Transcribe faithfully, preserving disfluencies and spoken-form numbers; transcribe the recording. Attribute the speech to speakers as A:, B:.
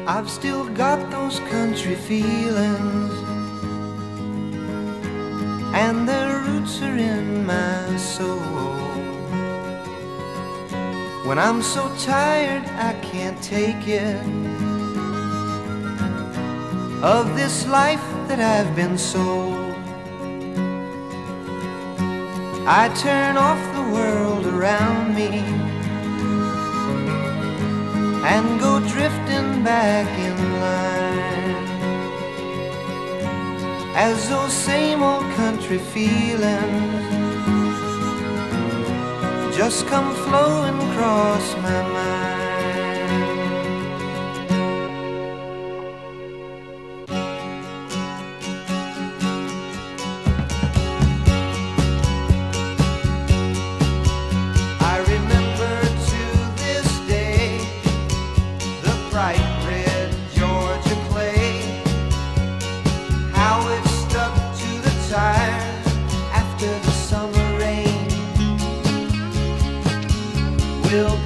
A: I've still got those country feelings, and their roots are in my soul. When I'm so tired I can't take it, of this life that I've been sold, I turn off the world around me and go drifting back in line, as those same old country feelings just come flowing across my mind. I remember to this day the bright red Georgia clay, how it stuck to the tires after the summer rain. Will